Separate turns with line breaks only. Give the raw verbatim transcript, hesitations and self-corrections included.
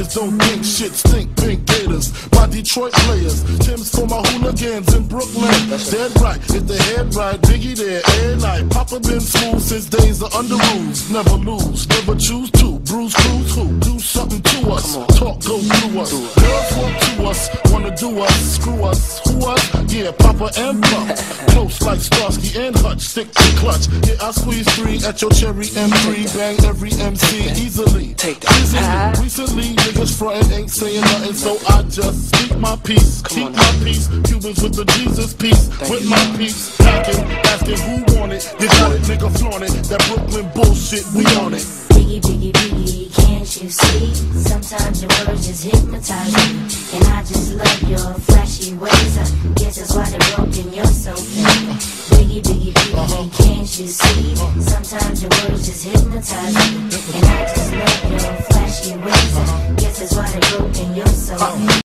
niggas don't think shit stink, pink gators. My Detroit players, Tim's for my hooligans in Brooklyn. Dead right, if the head right, Biggie there, every night. Papa been smooth since days of under rules. Never lose, never choose to. Bruise, cruise, who? Do something to us. Talk, go through us. Girls want to us, wanna do us, screw us. Who us? Yeah, Papa and Pump. Close like Starsky and Hutch, stick to clutch. Yeah, I squeeze three at your cherry M three. Bang every M C easily.
Take that.
Recently, niggas frontin' ain't saying nothing, so I just speak my peace. Keep my peace. Cubans with the Jesus peace. With my peace. Packing, asking who want it. You got it, nigga, flaunt it. That Brooklyn bullshit, we on it.
Biggie, biggie, biggie, can't you see? Sometimes your words just hypnotize me. And I just love your flashy ways. I guess that's why they're broken, you're so fake. Biggie, biggie, biggie, can't you see? Sometimes your words just hypnotize me. And I just love your flashy ways. I guess that's why they're broken, you're so fake.